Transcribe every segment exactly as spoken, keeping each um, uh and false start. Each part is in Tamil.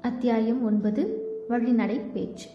அத்தியாயம் ஒன்பது. வழிநடை பேச்சு.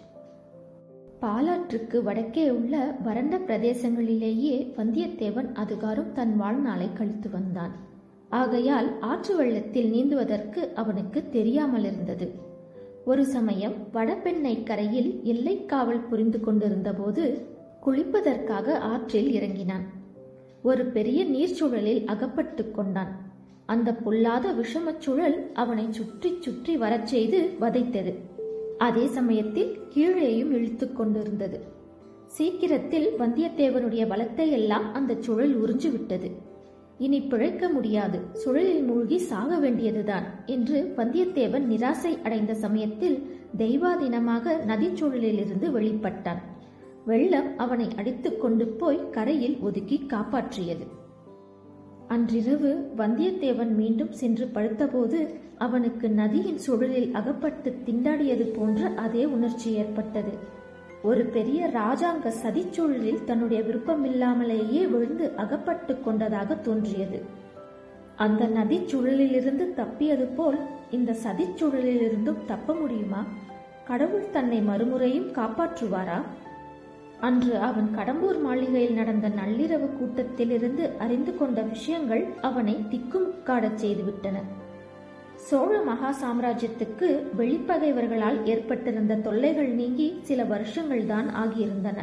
பாலாற்றுக்கு வடக்கே உள்ள வறண்ட பிரதேசங்களிலேயே வந்தியத்தேவன் அதுகாரும் தன் வாழ்நாளை கழித்து வந்தான். ஆகையால் ஆற்று வெள்ளத்தில் நீந்துவதற்கு அவனுக்கு தெரியாமலிருந்தது. ஒரு சமயம் வடபெண்ணை கரையில் எல்லை காவல் புரிந்து கொண்டிருந்த போது குளிப்பதற்காக ஆற்றில் இறங்கினான். ஒரு பெரிய நீர்ச்சுழலில் அகப்பட்டு கொண்டான். அந்த பொல்லாத விஷமச் சுழல் அவனை சுற்றி சுற்றி வரச் செய்து வதைத்தது. அதே சமயத்தில் கீழேயும் இழுத்து கொண்டிருந்தது. சீக்கிரத்தில் வந்தியத்தேவனுடைய பலத்தை எல்லாம் அந்த சுழல் உறிஞ்சு விட்டது. இனி பிழைக்க முடியாது, சுழலில் மூழ்கி சாக வேண்டியதுதான் என்று வந்தியத்தேவன் நிராசை அடைந்த சமயத்தில் தெய்வாதீனமாக நதிச்சுழலிலிருந்து வெளிப்பட்டான். வெள்ளம் அவனை அடித்து கொண்டு போய் கரையில் ஒதுக்கி காப்பாற்றியது. அன்றிரவு வந்தியத்தேவன் மீண்டும் சென்று படுத்தபோது அவனுக்கு நதியின் சுழலில் அகப்பட்டு திண்டாடியது போன்ற அதே உணர்ச்சி ஏற்பட்டது. ஒரு பெரிய ராஜாங்க சதிச்சுழலில் தன்னுடைய விருப்பமில்லாமலேயே விழுந்து அகப்பட்டு கொண்டதாக தோன்றியது. அந்த நதி சுழலிலிருந்து தப்பியது போல் இந்த சதிச்சுழலிலிருந்தும் தப்ப முடியுமா? கடவுள் தன்னை மறுமுறையும் காப்பாற்றுவாரா? அன்று அவன் கடம்பூர் மாளிகையில் நடந்த நள்ளிரவு கூட்டத்திலிருந்து அறிந்து கொண்ட விஷயங்கள் அவனை திக்குமுக்காடச் செய்துவிட்டன. சோழ மகா சாம்ராஜ்யத்துக்கு வெளிப்பகைவர்களால் ஏற்பட்டிருந்த தொல்லைகள் நீங்கி சில வருஷங்கள் தான் ஆகியிருந்தன.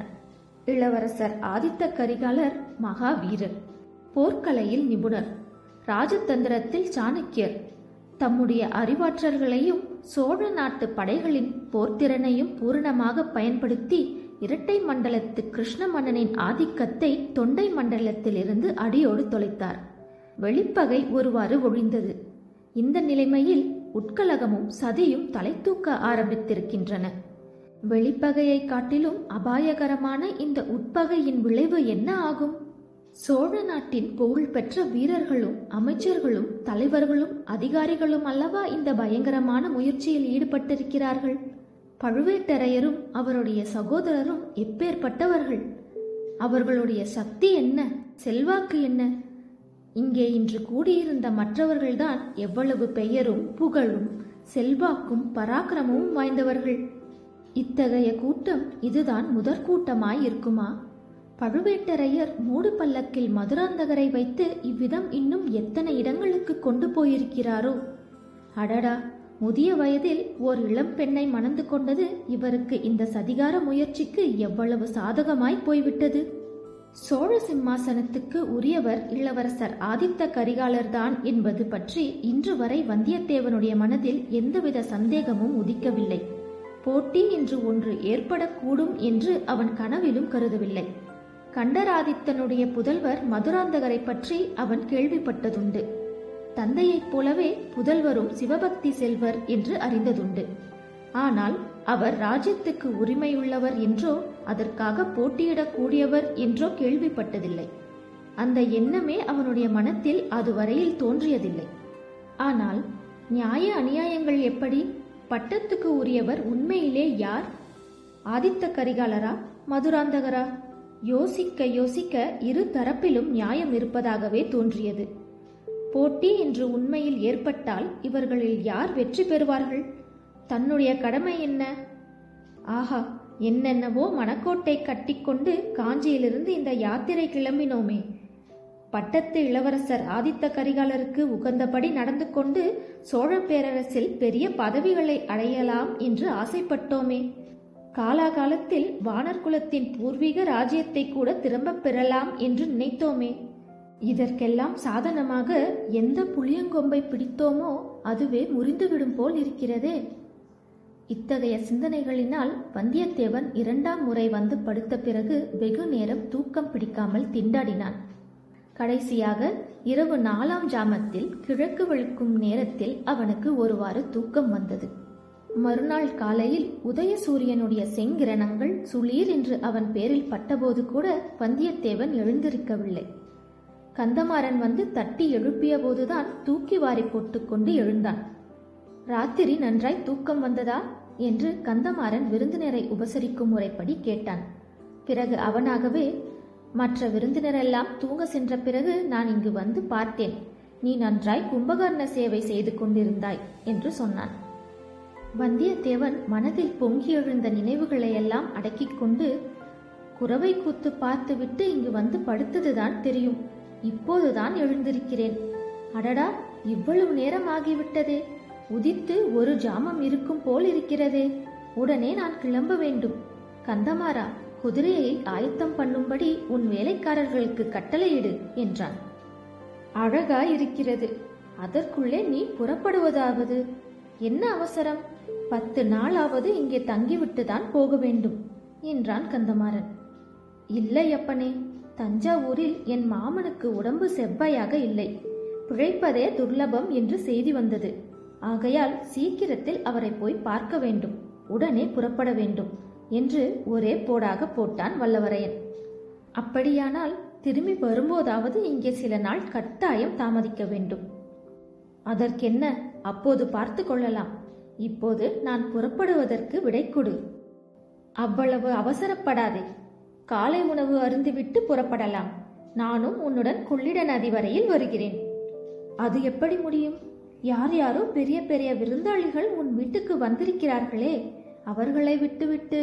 இளவரசர் ஆதித்த கரிகாலர் மகாவீரர், போர்க்கலையில் நிபுணர், ராஜதந்திரத்தில் சாணக்கியர். தம்முடைய அறிவாற்றல்களையும் சோழ நாட்டு படைகளின் போர்த்திறனையும் பூரணமாக பயன்படுத்தி இரட்டை மண்டலத்து கிருஷ்ண மன்னனின் ஆதிக்கத்தை தொண்டை மண்டலத்திலிருந்து அடியோடு தொலைத்தார். வெளிப்பகை ஒருவாறு ஒழிந்தது. இந்த நிலைமையில் உட்கலகமும் சதியும் தலை தூக்க ஆரம்பித்திருக்கின்றன. வெளிப்பகையை காட்டிலும் அபாயகரமான இந்த உட்பகையின் விளைவு என்ன ஆகும்? சோழ நாட்டின் புகழ்பெற்ற வீரர்களும் அமைச்சர்களும் தலைவர்களும் அதிகாரிகளும் அல்லவா இந்த பயங்கரமான முயற்சியில் ஈடுபட்டிருக்கிறார்கள். பழுவேட்டரையரும் அவருடைய சகோதரரும் எப்பேற்பட்டவர்கள்? அவர்களுடைய சக்தி என்ன, செல்வாக்கு என்ன? இங்கே இன்று கூடியிருந்த மற்றவர்கள்தான் எவ்வளவு பெயரும் புகழும் செல்வாக்கும் பராக்கிரமும் வாய்ந்தவர்கள். இத்தகைய கூட்டம் இதுதான் முதற் கூட்டமாய் இருக்குமா? பழுவேட்டரையர் மூடு பல்லக்கில் மதுராந்தகரை வைத்து இவ்விதம் இன்னும் எத்தனை இடங்களுக்கு கொண்டு போயிருக்கிறாரோ! அடடா, முதிய வயதில் ஓர் இளம் பெண்ணை மணந்து கொண்டது இவருக்கு இந்த சதிகார முயற்சிக்கு எவ்வளவு சாதகமாய் போய்விட்டது. சோழ சிம்மாசனத்துக்கு உரியவர் இளவரசர் ஆதித்த கரிகாலர்தான் என்பது பற்றி இன்று வரை வந்தியத்தேவனுடைய மனதில் எந்தவித சந்தேகமும் உதிக்கவில்லை. போட்டி என்று ஒன்று ஏற்படக்கூடும் என்று அவன் கனவிலும் கருதவில்லை. கண்டராதித்தனுடைய புதல்வர் மதுராந்தகரை பற்றி அவன் கேள்விப்பட்டதுண்டு. தந்தையைப் போலவே புதல்வரும் சிவபக்தி செல்வர் என்று அறிந்ததுண்டு. ஆனால் அவர் ராஜ்யத்துக்கு உரிமையுள்ளவர் என்றோ அதற்காக போட்டியிடக்கூடியவர் என்றோ கேள்விப்பட்டதில்லை. அந்த எண்ணமே அவனுடைய மனத்தில் அதுவரையில் தோன்றியதில்லை. ஆனால் நியாய அநியாயங்கள் எப்படி? பட்டத்துக்கு உரியவர் உண்மையிலே யார்? ஆதித்த கரிகாலரா, மதுராந்தகரா? யோசிக்க யோசிக்க இரு தரப்பிலும் நியாயம் இருப்பதாகவே தோன்றியது. போட்டி என்று உண்மையில் ஏற்பட்டால் இவர்களில் யார் வெற்றி பெறுவார்கள்? தன்னுடைய கடமை என்ன? ஆஹா, என்னென்னவோ மணக்கோட்டை கட்டிக்கொண்டு காஞ்சியிலிருந்து இந்த யாத்திரை கிளம்பினோமே. பட்டத்து இளவரசர் ஆதித்த கரிகாலருக்கு உகந்தபடி நடந்து கொண்டு சோழ பேரரசில் பெரிய பதவிகளை அடையலாம் என்று ஆசைப்பட்டோமே. காலாகாலத்தில் வானர் குலத்தின் பூர்வீக ராஜ்யத்தை கூட திரும்ப பெறலாம் என்று நினைத்தோமே. இதற்கெல்லாம் சாதனமாக எந்த புளியங்கொம்பை பிடித்தோமோ அதுவே முறிந்துவிடும் போல் இருக்கிறதே. இத்தகைய சிந்தனைகளினால் வந்தியத்தேவன் இரண்டாம் முறை வந்து படுத்த பிறகு வெகு நேரம் தூக்கம் பிடிக்காமல் திண்டாடினான். கடைசியாக இரவு நாலாம் ஜாமத்தில் கிழக்கு வெளுக்கும் நேரத்தில் அவனுக்கு ஒருவாறு தூக்கம் வந்தது. மறுநாள் காலையில் உதயசூரியனுடைய செங்கிரணங்கள் சுளீர் என்று அவன் பேரில் பட்டபோது கூட வந்தியத்தேவன் எழுந்திருக்கவில்லை. கந்தமாறன் வந்து தட்டி எழுப்பிய போதுதான் தூக்கி வாரி போட்டுக்கொண்டு எழுந்தான். ராத்திரி நன்றாய் தூக்கம் வந்ததா என்று கந்தமாறன் விருந்தினரை உபசரிக்கும் முறைப்படி கேட்டான். பிறகு அவனாகவே, மற்ற விருந்தினரெல்லாம் தூங்க சென்ற பிறகு நான் இங்கு வந்து பார்த்தேன். நீ நன்றாய் கும்பகர்ண சேவை செய்து கொண்டிருந்தாய் என்று சொன்னான். வந்தியத்தேவன் மனதில் பொங்கி எழுந்த நினைவுகளை எல்லாம் அடக்கிக் கொண்டு, குறவை கூத்து பார்த்துவிட்டு இங்கு வந்து படுத்ததுதான் தெரியும். இப்போதுதான் எழுந்திருக்கிறேன். அடடா, இவ்வளவு நேரம் ஆகிவிட்டதே. உதித்து ஒரு ஜாமம் இருக்கும் போல் இருக்கிறதே. உடனே நான் கிளம்ப வேண்டும். கந்தமாறா, குதிரையை ஆயத்தம் பண்ணும்படி உன் வேலைக்காரர்களுக்கு கட்டளையிடு என்றான். அழகா இருக்கிறது. அதற்குள்ளே நீ புறப்படுவதாவது? என்ன அவசரம்? பத்து நாளாவது இங்கே தங்கிவிட்டுதான் போக வேண்டும் என்றான் கந்தமாறன். இல்லை அப்பனே, தஞ்சாவூரில் என் மாமனுக்கு உடம்பு செவ்வையாக இல்லை. பிழைப்பதே துர்லபம் என்று செய்தி வந்தது. ஆகையால் சீக்கிரத்தில் அவரை போய் பார்க்க வேண்டும். உடனே புறப்பட வேண்டும் என்று ஒரே போடாக போட்டான் வல்லவரையன். அப்படியானால் திரும்பி வரும்போதாவது இங்கே சில நாள் கட்டாயம் தாமதிக்க வேண்டும். அதற்கென்ன, அப்போது பார்த்து கொள்ளலாம். இப்போது நான் புறப்படுவதற்கு விடை கொடு. அவ்வளவு அவசரப்படாதே. காலை உணவு அருந்திவிட்டு புறப்படலாம். நானும் உன்னுடன் கொள்ளிட நதி வரையில் வருகிறேன். அது எப்படி முடியும்? யார் யாரோ பெரிய பெரிய விருந்தாளிகள் உன் வீட்டுக்கு வந்திருக்கிறார்களே, அவர்களை விட்டுவிட்டு...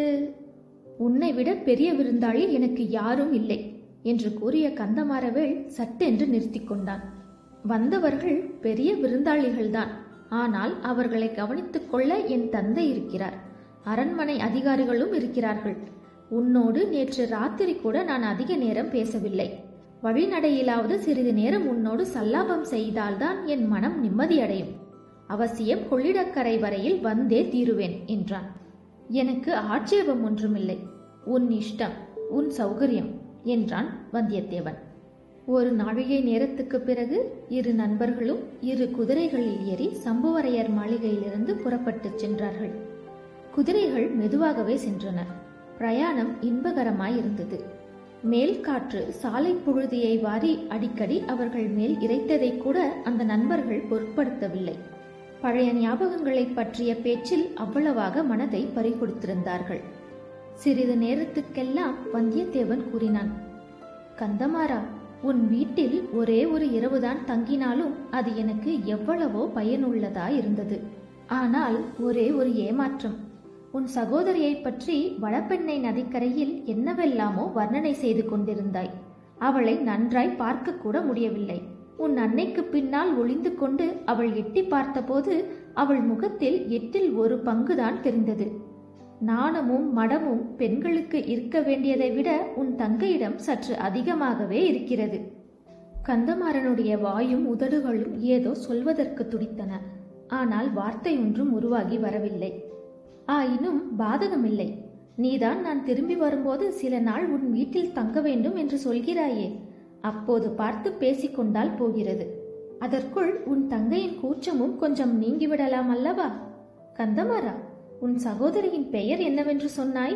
உன்னை விட பெரிய விருந்தாளி எனக்கு யாரும் இல்லை என்று கூறிய கந்தமாறவேள் சட்டென்று நிறுத்தி கொண்டான். வந்தவர்கள் பெரிய விருந்தாளிகள்தான். ஆனால் அவர்களை கவனித்துக் கொள்ள என் தந்தை இருக்கிறார். அரண்மனை அதிகாரிகளும் இருக்கிறார்கள். உன்னோடு நேற்று ராத்திரி கூட நான் அதிக நேரம் பேசவில்லை. வழிநடையிலாவது சிறிது நேரம் உன்னோடு சல்லாபம் செய்தால்தான் என் மனம் நிம்மதியடையும். அவசியம் கொள்ளிடக்கரை வரையில் வந்தே தீருவேன் என்றான். எனக்கு ஆட்சேபம் ஒன்றுமில்லை. உன் இஷ்டம், உன் சௌகரியம் என்றான் வந்தியத்தேவன். ஒரு நாழிகை நேரத்துக்கு பிறகு இரு நண்பர்களும் இரு குதிரைகளில் ஏறி சம்புவரையர் மாளிகையிலிருந்து புறப்பட்டுச் சென்றார்கள். குதிரைகள் மெதுவாகவே சென்றன. பிரயாணம் இன்பகரமாயிருந்தது. மேல் காற்று சாலை புழுதியை வாரி அடிக்கடி அவர்கள் மேல் இறைத்ததை கூட அந்த நண்பர்கள் பொருட்படுத்தவில்லை. பழைய ஞாபகங்களை பற்றிய பேச்சில் அவ்வளவாக மனதை பறிகொடுத்திருந்தார்கள். சிறிது நேரத்துக்கெல்லாம் வந்தியத்தேவன் கூறினான். கந்தமாறா, உன் வீட்டில் ஒரே ஒரு இரவுதான் தங்கினாலும் அது எனக்கு எவ்வளவோ பயனுள்ளதாயிருந்தது. ஆனால் ஒரே ஒரு ஏமாற்றம். உன் சகோதரியை பற்றி வடபெண்ணை நதிக்கரையில் என்னவெல்லாமோ வர்ணனை செய்து கொண்டிருந்தாய். அவளை நன்றாய் பார்க்க கூட முடியவில்லை. உன் அன்னைக்கு பின்னால் ஒளிந்து கொண்டு அவள் எட்டி பார்த்தபோது அவள் முகத்தில் எட்டில் ஒரு பங்குதான் தெரிந்தது. நாணமும் மடமும் பெண்களுக்கு இருக்க வேண்டியதை விட உன் தங்கையிடம் சற்று அதிகமாகவே இருக்கிறது. கந்தமாறனுடைய வாயும் உதடுகளும் ஏதோ சொல்வதற்கு துடித்தன. ஆனால் வார்த்தை ஒன்றும் உருவாகி வரவில்லை. ஆயினும் பாதகமில்லை. நீதான் நான் திரும்பி வரும்போது சில நாள் உன் வீட்டில் தங்க வேண்டும் என்று சொல்கிறாயே, அப்போது பார்த்து பேசிக்கொண்டால் போகிறது. அதற்குள் உன் தங்கையின் கூச்சமும் கொஞ்சம் நீங்கிவிடலாம் அல்லவா? கந்தமாறா, உன் சகோதரியின் பெயர் என்னவென்று சொன்னாய்?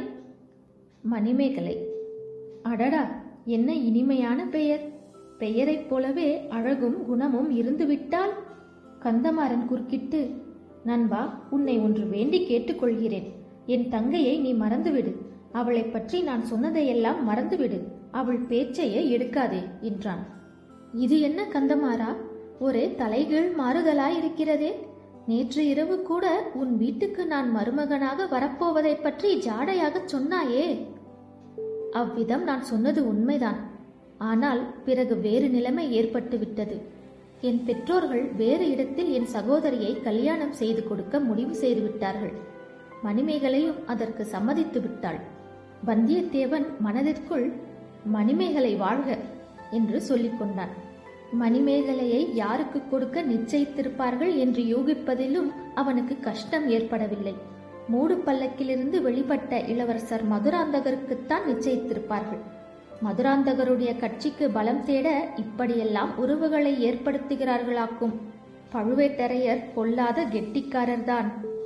மணிமேகலை. அடடா, என்ன இனிமையான பெயர்! பெயரைப் போலவே அழகும் குணமும் இருந்துவிட்டால்? கந்தமாறன் குறுக்கிட்டு, நண்பா, உன்னை ஒன்று வேண்டி கேட்டுக்கொள்கிறேன். என் தங்கையை நீ மறந்துவிடு. அவளை பற்றி நான் சொன்னதையெல்லாம் மறந்துவிடு. அவள் பேச்சையே எடுக்காதே என்றான். இது என்ன கந்தமாறா, ஒரே தலைகீழ் மாறுதலாயிருக்கிறதே. நேற்று இரவு கூட உன் வீட்டுக்கு நான் மருமகனாக வரப்போவதை பற்றி ஜாடையாக சொன்னாயே. அவ்விதம் நான் சொன்னது உண்மைதான். ஆனால் பிறகு வேறு நிலைமை ஏற்பட்டு விட்டது. என் பெற்றோர்கள் வேறு இடத்தில் என் சகோதரியை கல்யாணம் செய்து கொடுக்க முடிவு செய்து விட்டார்கள். மணிமேகலையும் அதற்கு சம்மதித்து விட்டாள். வந்தியத்தேவன் மனதிற்குள் மணிமேகலை வாழ்க என்று சொல்லிக் கொண்டான். மணிமேகலையை யாருக்கு கொடுக்க நிச்சயித்திருப்பார்கள் என்று யூகிப்பதிலும் அவனுக்கு கஷ்டம் ஏற்படவில்லை. மூடு பல்லக்கிலிருந்து வெளிப்பட்ட இளவரசர் மதுராந்தகருக்குத்தான் நிச்சயித்திருப்பார்கள். மதுராந்தகருடைய கட்சிக்கு பலம் தேட இப்படியெல்லாம் உறவுகளை ஏற்படுத்துகிறார்களாக்கும். பழுவேட்டரையர் பொல்லாத கெட்டிக்காரர்தான்.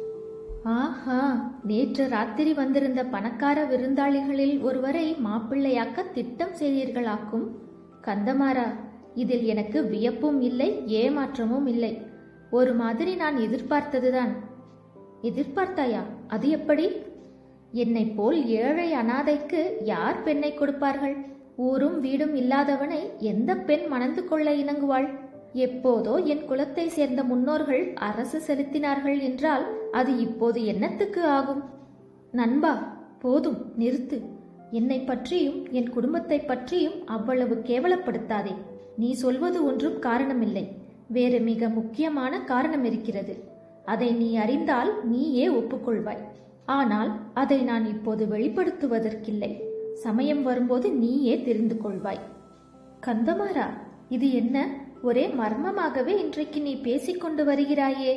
ஆஹா, நேற்று ராத்திரி வந்திருந்த பணக்கார விருந்தாளிகளில் ஒருவரை மாப்பிள்ளையாக்க திட்டம் செய்தீர்களாக்கும். கந்தமாறா, இதில் எனக்கு வியப்பும் இல்லை, ஏமாற்றமும் இல்லை. ஒரு மாதிரி நான் எதிர்பார்த்ததுதான். எதிர்பார்த்தாயா? அது எப்படி? என்னை போல் ஏழை அனாதைக்கு யார் பெண்ணை கொடுப்பார்கள்? ஊரும் வீடும் இல்லாதவனை எந்த பெண் மணந்து கொள்ள இணங்குவாள்? எப்போதோ என் குலத்தை சேர்ந்த முன்னோர்கள் அரசு செலுத்தினார்கள் என்றால் அது இப்போது என்னத்துக்கு ஆகும்? நண்பா, போதும், நிறுத்து. என்னை பற்றியும் என் குடும்பத்தை பற்றியும் அவ்வளவு கேவலப்படுத்தாதே. நீ சொல்வது ஒன்றும் காரணமில்லை, வேறு மிக முக்கியமான காரணம் இருக்கிறது. அதை நீ அறிந்தால் நீயே ஒப்புக்கொள்வாய். ஆனால் அதை நான் இப்போது வெளிப்படுத்துவதற்கில்லை. சமயம் வரும்போது நீயே தெரிந்து கொள்வாய். கந்தமாறா, இது என்ன? ஒரே மர்மமாகவே இன்றைக்கு நீ பேசிக்கொண்டு வருகிறாயே.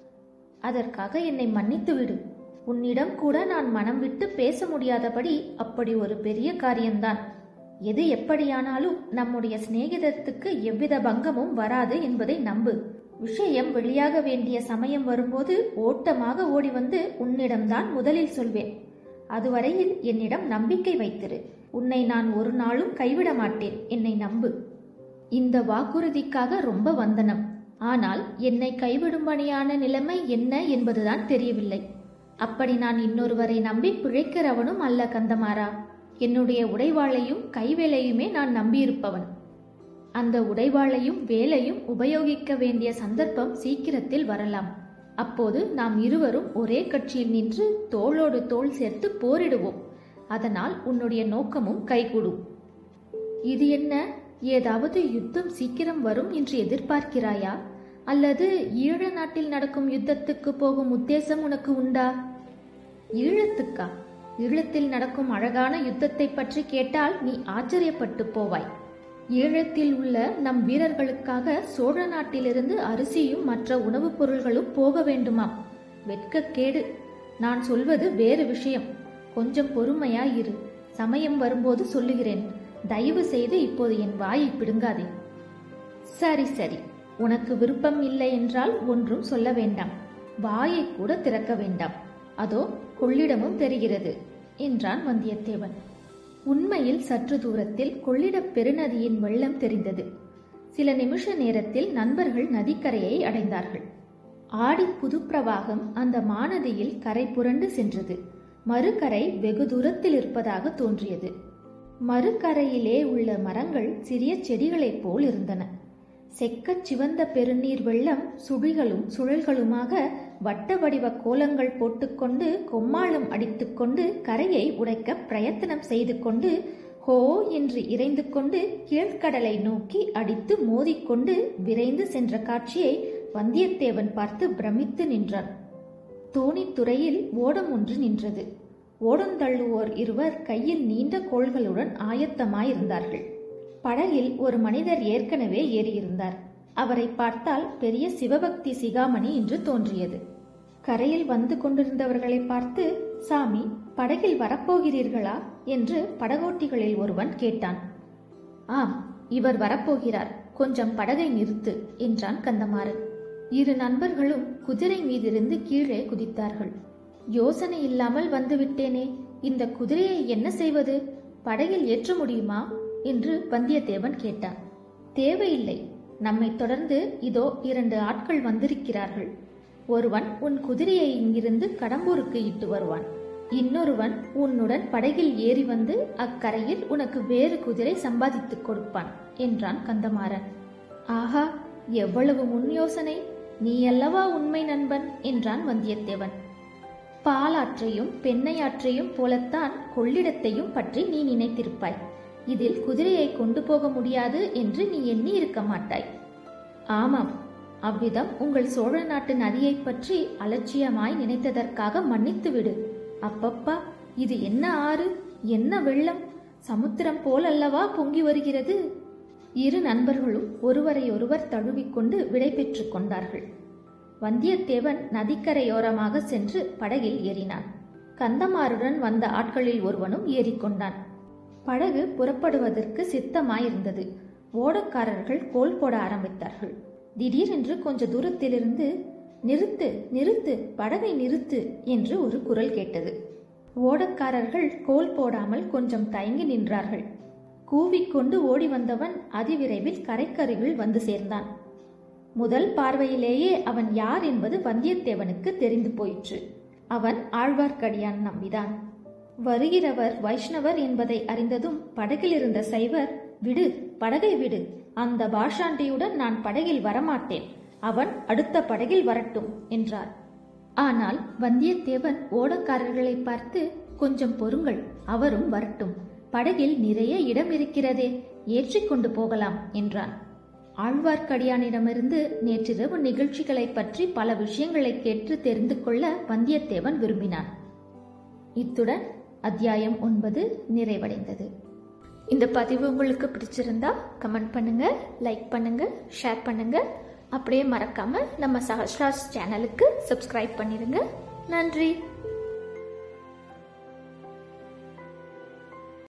அதற்காக என்னை மன்னித்து விடு. உன்னிடம் கூட நான் மனம் விட்டு பேச முடியாதபடி அப்படி ஒரு பெரிய காரியம்தான். எது எப்படியானாலும் நம்முடைய சிநேகிதத்துக்கு எவ்வித பங்கமும் வராது என்பதை நம்பு. விஷயம் வெளியாக வேண்டிய சமயம் வரும்போது ஓட்டமாக ஓடி வந்து உன்னிடம்தான் முதலில் சொல்வேன். அதுவரையில் என்னிடம் நம்பிக்கை வைத்திரு. உன்னை நான் ஒரு நாளும் கைவிட மாட்டேன், என்னை நம்பு. இந்த வாக்குறுதிக்காக ரொம்ப வந்தனம். ஆனால் என்னை கைவிடும்படியான நிலைமை என்ன என்பதுதான் தெரியவில்லை. அப்படி நான் இன்னொருவரை நம்பி பிழைக்கிறவனும் அல்ல கந்தமாறா. என்னுடைய உடைவாளையும் கைவேலையுமே நான் நம்பியிருப்பவன். அந்த உடைவாளையும் வேலையும் உபயோகிக்க வேண்டிய சந்தர்ப்பம் சீக்கிரத்தில் வரலாம். அப்போது நாம் இருவரும் ஒரே கட்சியில் நின்று தோளோடு தோள் சேர்த்து போரிடுவோம். அதனால் உன்னுடைய நோக்கமும் கைகூடும். இது என்ன? ஏதாவது யுத்தம் சீக்கிரம் வரும் என்று எதிர்பார்க்கிறாயா? அல்லது ஈழ நாட்டில் நடக்கும் யுத்தத்துக்கு போகும் உத்தேசம் உனக்கு உண்டா? ஈழத்துக்கா? ஈழத்தில் நடக்கும் அழகான யுத்தத்தை பற்றி கேட்டால் நீ ஆச்சரியப்பட்டு போவாய். ஈழத்தில் உள்ள நம் வீரர்களுக்காக சோழ நாட்டிலிருந்து அரிசியும் மற்ற உணவுப் பொருள்களும் போக வேண்டுமாம். வெட்கக்கேடு. நான் சொல்வது வேறு விஷயம். கொஞ்சம் பொறுமையாயிரு. சமயம் வரும்போது சொல்லுகிறேன். தயவு செய்து இப்போது என் வாயை பிடுங்காதே. சரி சரி, உனக்கு விருப்பம் இல்லை என்றால் ஒன்றும் சொல்ல வேண்டாம். வாயை கூட திறக்க வேண்டாம். அதோ கொள்ளிடமும் தெரிகிறது என்றான் வந்தியத்தேவன். உண்மையில் சற்று தூரத்தில் கொள்ளிடப் பெருநதியின் வெள்ளம் தெரிந்தது. சில நிமிஷ நேரத்தில் நண்பர்கள் நதிக்கரையை அடைந்தார்கள். ஆடி புது பிரவாகம் அந்த மாநதியில் கரை புரண்டு சென்றது. மறுகரை வெகு தூரத்தில் இருப்பதாக தோன்றியது. மறுகரையிலே உள்ள மரங்கள் சிறிய செடிகளைப் போல் இருந்தன. செக்கச் சிவந்த பெருநீர் வெள்ளம் சுழிகளும் சுழல்களுமாக வட்ட வடிவ கோலங்கள் போட்டுக்கொண்டு கொம்மாளம் அடித்துக்கொண்டு கரையை உடைக்க பிரயத்தனம் செய்து கொண்டு ஹோ என்று இறைந்து கொண்டு கீழ்கடலை நோக்கி அடித்து மோதிக்கொண்டு விரைந்து சென்ற காட்சியை வந்தியத்தேவன் பார்த்து பிரமித்து நின்றான். தோணித்துறையில் ஓடம் ஒன்று நின்றது. ஓடந்தள்ளுவோர் இருவர் கையில் நீண்ட கோள்களுடன் ஆயத்தமாயிருந்தார்கள். படகில் ஒரு மனிதர் ஏற்கனவே ஏறியிருந்தார். அவரை பார்த்தால் பெரிய சிவபக்தி சிகாமணி என்று தோன்றியது. கரையில் வந்து கொண்டிருந்தவர்களை பார்த்து, சாமி, படகில் வரப்போகிறீர்களா என்று படகோட்டிகளில் ஒருவன் கேட்டான். ஆம், இவர் வரப்போகிறார். கொஞ்சம் படகை நிறுத்து என்றான் கந்தமாறன். இரு நண்பர்களும் குதிரை மீதிருந்து கீழே குதித்தார்கள். யோசனை இல்லாமல் வந்துவிட்டேனே, இந்த குதிரையை என்ன செய்வது? படகில் ஏற்ற முடியுமா என்று வந்தியத்தேவன் கேட்டான். தேவையில்லை, நம்மை தொடர்ந்து இதோ இரண்டு ஆட்கள் வந்திருக்கிறார்கள். ஒருவன் உன் குதிரையை இங்கிருந்து கடம்பூருக்கு இட்டு வருவான். இன்னொருவன் உன்னுடன் படகில் ஏறி வந்து அக்கரையில் உனக்கு வேறு குதிரை சம்பாதித்துக் கொடுப்பான் என்றான் கந்தமாறன். ஆஹா, எவ்வளவு முன் யோசனை! நீ அல்லவா உண்மை நண்பன் என்றான் வந்தியத்தேவன். பாலாற்றையும் பெண்ணையாற்றையும் போலத்தான் கொள்ளிடத்தையும் பற்றி நீ நினைத்திருப்பாய். இதில் குதிரையை கொண்டு போக முடியாது என்று நீ எண்ணி இருக்க மாட்டாய். ஆமாம், அவ்விதம் உங்கள் சோழ நாட்டு நதியை பற்றி அலட்சியமாய் நினைத்ததற்காக மன்னித்துவிடு. அப்பப்பா, இது என்ன ஆறு, என்ன வெள்ளம்! சமுத்திரம் போல் அல்லவா பொங்கி வருகிறது. இரு நண்பர்களும் ஒருவரையொருவர் தழுவிக்கொண்டு விடை பெற்று கொண்டார்கள். வந்தியத்தேவன் நதிக்கரையோரமாக சென்று படகில் ஏறினான். கந்தமாருடன் வந்த ஆட்களில் ஒருவனும் ஏறிக்கொண்டான். படகு புறப்படுவதற்கு சித்தமாயிருந்தது. ஓடக்காரர்கள் கோல் போட ஆரம்பித்தார்கள். திடீரென்று கொஞ்ச தூரத்திலிருந்து, நிறுத்து நிறுத்து, படகை நிறுத்து என்று ஒரு குரல் கேட்டது. ஓடக்காரர்கள் கோல் போடாமல் கொஞ்சம் தயங்கி நின்றார்கள். கூவிக்கொண்டு ஓடி வந்தவன் அதிவிரைவில் கரைக்கருகில் வந்து சேர்ந்தான். முதல் பார்வையிலேயே அவன் யார் என்பது வந்தியத்தேவனுக்கு தெரிந்து போயிற்று. அவன் ஆழ்வார்க்கடியான் நம்பிதான். வருகிறவர் வைஷ்ணவர் என்பதை அறிந்ததும் படகில் இருந்த சைவர், விடு, படகை விடு, அந்த பாஷாண்டியுடன் நான் படகில் வரமாட்டேன். அவன் அடுத்த படகில் வரட்டும் என்றார். ஆனால் வந்தியத்தேவன் ஓடக்காரர்களை பார்த்து, கொஞ்சம் பொறுங்கள், அவரும் வரட்டும். படகில் நிறைய இடம் இருக்கிறதே, ஏற்றிக்கொண்டு போகலாம் என்றான். ஆழ்வார்க்கடியானிடமிருந்து நேற்றிரவு நிகழ்ச்சிகளை பற்றி பல விஷயங்களை கேட்டு தெரிந்து கொள்ள வந்தியத்தேவன் விரும்பினான். இத்துடன் அத்தியாயம் ஒன்பது நிறைவடைந்தது. இந்த பதிவு உங்களுக்கு பிடிச்சிருந்தா கமெண்ட் பண்ணுங்க, லைக் பண்ணுங்க, ஷேர் பண்ணுங்க. அப்படியே மறக்காம நம்ம சஹஸ்ராஸ் சேனலுக்கு சப்ஸ்கிரைப் பண்ணிருங்க. நன்றி.